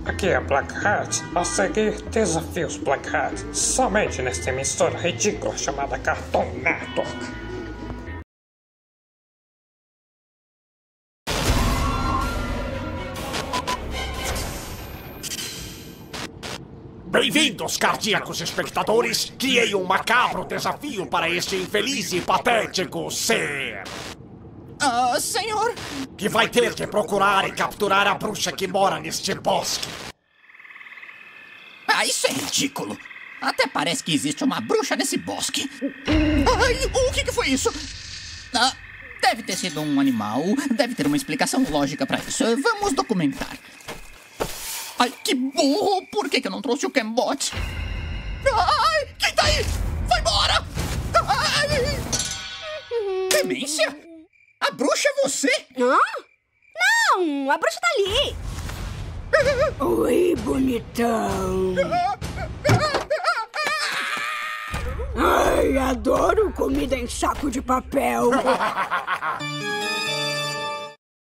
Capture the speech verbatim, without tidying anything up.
Aqui é Black Hat. A seguir, desafios Black Hat. Somente nesta emissora ridícula chamada Cartoon Network. Bem-vindos, cardíacos espectadores! Criei um macabro desafio para este infeliz e patético ser. Ah, uh, senhor? Que vai ter que procurar e capturar a bruxa que mora neste bosque. Ah, isso é ridículo. Até parece que existe uma bruxa nesse bosque. Ai, o que, que foi isso? Ah, deve ter sido um animal. Deve ter uma explicação lógica para isso. Vamos documentar. Ai, que burro! Por que, que eu não trouxe o Cambot? Ai, quem tá aí? Vai embora! Ai. Demência? A bruxa é você? Hã? Não, a bruxa tá ali. Oi, bonitão. Ai, adoro comida em saco de papel.